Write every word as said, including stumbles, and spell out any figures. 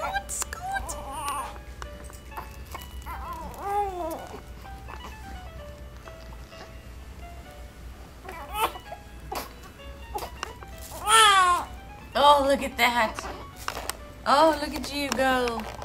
scoot, scoot. Oh, look at that. Oh, look at you go.